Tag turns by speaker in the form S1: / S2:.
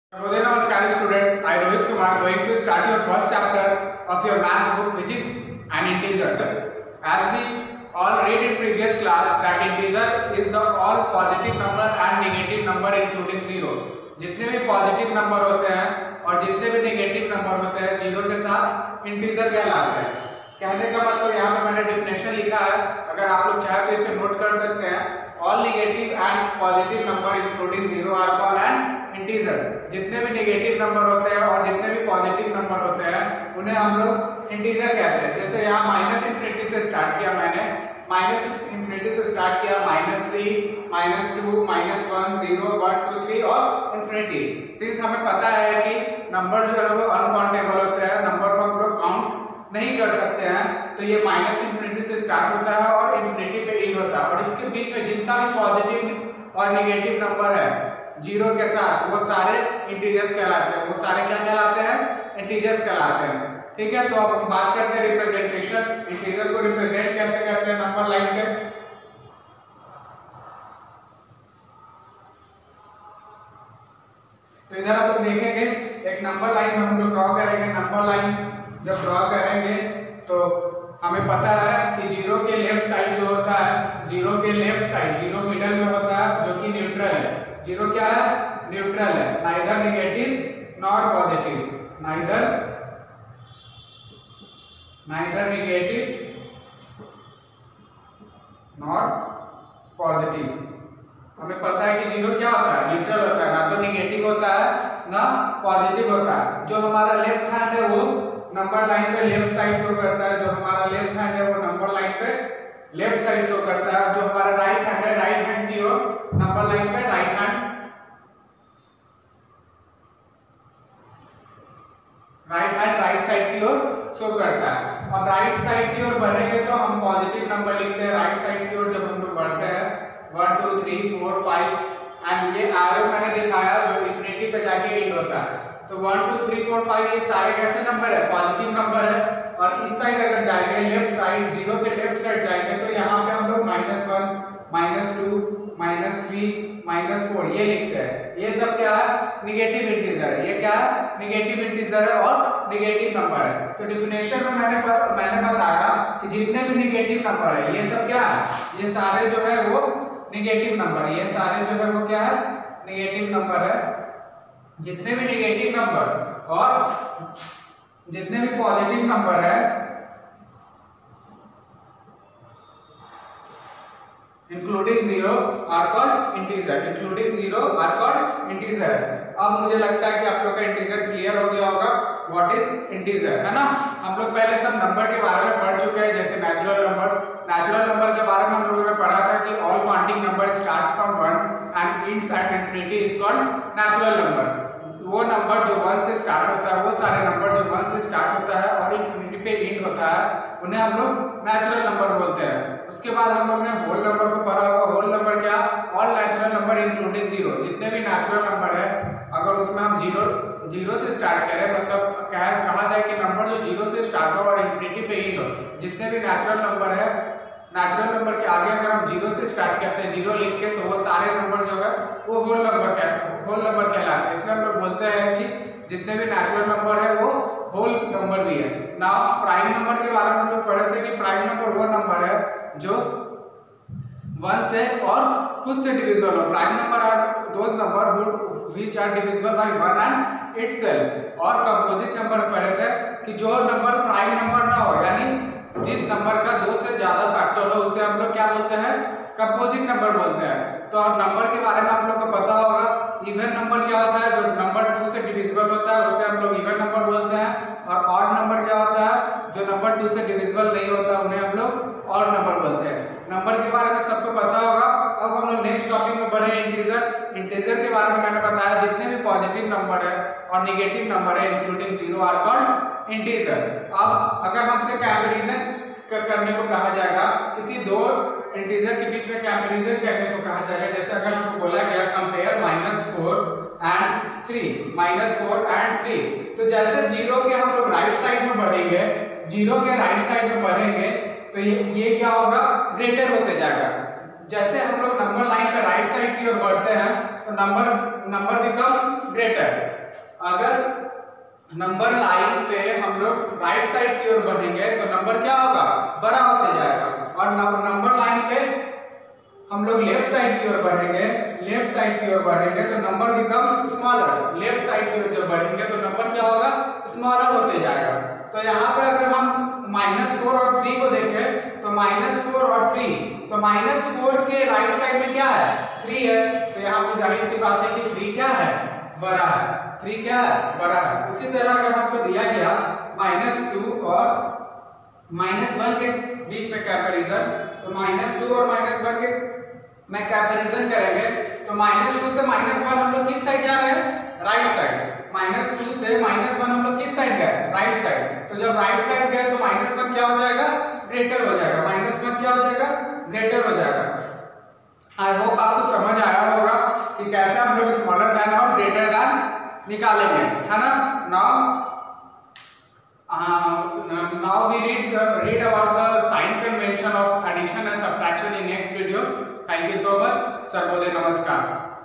S1: Shubhodaya Namaskar student, I Rohit Kumar going to start your first chapter of your maths book which is an integer. As we all read in previous class that integer is the all positive number and negative number including zero. जितने भी positive number होते हैं और जितने भी negative number होते हैं zero के साथ इंटीजर कहलाते हैं। कहने का मतलब यहाँ पे मैंने डिफिनेशन लिखा है, अगर आप लोग चाहे तो इसे नोट कर सकते हैं। All negative and positive number including zero are called an integer. जितने भी नेगेटिव नंबर होते हैं और जितने भी पॉजिटिव नंबर होते हैं उन्हें हम लोग इंटीजर कहते हैं। जैसे यहाँ माइनस इंफिनिटी से स्टार्ट किया मैंने, माइनस इंफिनिटी से स्टार्ट किया, -3, -2, -1, 0, 1, 2, 3 और इंफिनिटी। सिंस हमें पता है कि नंबर जो है वो अनकाउंटेबल होते हैं, नंबर को हम लोग काउंट नहीं कर सकते हैं, तो ये माइनस इंफिनिटी से स्टार्ट होता है और इंफिनिटी पे एंड होता है। और इसके बीच में जितना भी पॉजिटिव और नेगेटिव नंबर है जीरो के साथ वो सारे इंटीजर्स कहलाते हैं। वो सारे क्या कहलाते हैं? इंटीजर्स कहलाते हैं। ठीक है, तो अब हम बात करते हैं रिप्रेजेंटेशन। इंटीजर को रिप्रेजेंट कैसे करते हैं नंबर लाइन पे। तो इधर आप लोग देखेंगे एक नंबर लाइन में हम लोग ड्रॉ करेंगे। नंबर लाइन जब ड्रॉ करेंगे तो हमें पता है कि जीरो के लेफ्ट साइड जो होता है, जीरो के लेफ्ट साइड, जीरो मिडल में होता है जो कि न्यूट्रल है। जीरो क्या है? न्यूट्रल है, neither negative nor positive, neither negative nor positive. हमें पता है कि जीरो क्या होता है? न्यूट्रल होता है, ना तो नेगेटिव होता है ना पॉजिटिव होता है। जो हमारा लेफ्ट हैंड है वो नंबर लाइन पे लेफ्ट साइड शो करता है, जो हमारा लेफ्ट हैंड है वो नंबर लाइन पे लेफ्ट साइड शो करता है। जो हमारा राइट हैंड है, राइट हैंड की ओर नंबर लाइन पे राइट हैंड राइट साइड की ओर शो करता है। और राइट साइड की ओर बढ़ेंगे तो हम पॉजिटिव नंबर लिखते हैं। राइट साइड की ओर जब हम लोग बढ़ते हैं 1 2 3 4 5 एंड ये एरो मैंने दिखाया जो इंफिनिटी पे जाके एंड होता है। तो 1 2 3 4 5 ये सारे कैसे नंबर है? पॉजिटिव नंबर है। और इस साइड अगर जाएंगे लेफ्ट साइड, जीरो के लेफ्ट साइड जाएंगे तो यहाँ पे हम लोग -1 -2 -3 -4 ये लिखते हैं। ये सब क्या है? निगेटिव इंटीजर है। ये क्या है? निगेटिव इंटीजर है और निगेटिव नंबर है। तो डिफिनेशन में मैंने बताया कि जितने भी निगेटिव नंबर है ये सब क्या है? ये सारे जो है वो निगेटिव नंबर, ये सारे जो है वो क्या है? निगेटिव नंबर है। जितने भी निगेटिव नंबर और जितने भी पॉजिटिव नंबर है including zero are called integer. Including zero are called integer. अब मुझे लगता है कि आप लोग का इंटीजर क्लियर हो गया होगा। व्हाट इज इंटीजर, है ना? हम लोग पहले सब नंबर के बारे में पढ़ चुके हैं, जैसे नेचुरल नंबर के बारे में हम लोगों ने पढ़ा था कि all counting number starts from 1 and ends at infinity is called natural number. वो नंबर जो 1 से स्टार्ट होता है, वो सारे नंबर जो 1 से स्टार्ट होता है और इंफिनिटी पे एंड होता है उन्हें हम लोग नेचुरल नंबर बोलते हैं। उसके बाद हम लोग ने होल नंबर को पढ़ा होगा। होल नंबर क्या? All natural number including zero. जितने भी नेचुरल नंबर है अगर उसमें हम जीरो से स्टार्ट करें, मतलब कहा जाए कि नंबर जो जीरो से स्टार्ट हो और इंफिनिटी पे एंड हो, जितने भी नेचुरल नंबर है, नेचुरल नंबर के आगे अगर हम जीरो से स्टार्ट करते हैं, जीरो लिख के, तो वो सारे नंबर जो है वो होल नंबर कहलाते हैं। इसलिए हम लोग बोलते हैं कि जितने भी नेचुरल नंबर है वो होल नंबर भी है ना। प्राइम नंबर के बारे में हम लोग पढ़े थे कि प्राइम नंबर वो नंबर है जो 1 से और खुद से डिविजिबल हो। Prime number are those number which are divisible by 1 and itself. और कंपोजिट नंबर पढ़े थे कि जो नंबर प्राइम नंबर ना हो, यानी जिस नंबर का 2 से ज्यादा फैक्टर हो उसे हम लोग क्या बोलते हैं? कंपोजिट नंबर बोलते हैं। तो अब नंबर के बारे में आप लोग को पता होगा। इवन नंबर क्या होता है? जो नंबर 2 से डिविजिबल होता है उसे हम लोग इवन नंबर बोलते हैं। और ऑड नंबर क्या होता है? जो नंबर 2 से डिविजिबल नहीं होता उन्हें हम लोग ऑड नंबर बोलते हैं। नंबर के बारे में सबको पता होगा। अब हम लोग नेक्स्ट टॉपिक में बढ़े इंटीजर। इंटीजर के बारे में मैंने बताया जितने भी पॉजिटिव नंबर है और नेगेटिव नंबर है including zero are called integer. अब अगर हमसे कंपैरिजन करने को कहा जाएगा, किसी दो इंटीजर के बीच में कंपैरिजन करने को कहा जाएगा, जैसे अगर हमको बोला गया कंपेयर -4 एंड 3, तो जैसे जीरो के हम लोग राइट साइड में बढ़ेंगे, जीरो के राइट साइड में बढ़ेंगे तो ये क्या होगा? ग्रेटर होते जाएगा। जैसे हम लोग नंबर लाइन पे राइट साइड की ओर बढ़ते हैं तो नंबर बिकम्स ग्रेटर। अगर नंबर लाइन पे हम लोग राइट साइड की ओर बढ़ेंगे तो नंबर क्या होगा, बड़ा होते जाएगा। और नंबर लाइन पे हम लोग लेफ्ट साइड की ओर बढ़ेंगे, लेफ्ट साइड की ओर बढ़ेंगे तो number becomes smaller. Left side की ओर जब बढ़ेंगे तो नंबर क्या होगा, स्मॉलर होते जाएगा। तो यहाँ पे अगर हम -4 और 3 को देखें तो -4 और 3, तो -4 के राइट साइड में क्या है, 3 है। तो यहाँ पे जाहिर सी बात है कि 3 क्या है, बड़ा है। 3 क्या है, बड़ा है। उसी तरह अगर हमको दिया गया -2 और -1 के बीच में कंपैरिजन, तो -2 और -1 के में कंपैरिजन करेंगे तो -2 से -1 हम लोग किस साइड जा रहे हैं, राइट साइड। -2 से -1 हम लोग किस साइड गए, राइट साइड। तो जब राइट साइड गए तो -1 क्या हो जाएगा, ग्रेटर हो जाएगा। -1 क्या हो जाएगा, ग्रेटर हो जाएगा। आई होप आपको समझ आया होगा कि कैसे हम लोग स्मॉलर देन और ग्रेटर देन निकालेंगे, है ना। Now we read about the sign convention of addition and subtraction in next video. Thank you so much. Sarvodaya Namaskar.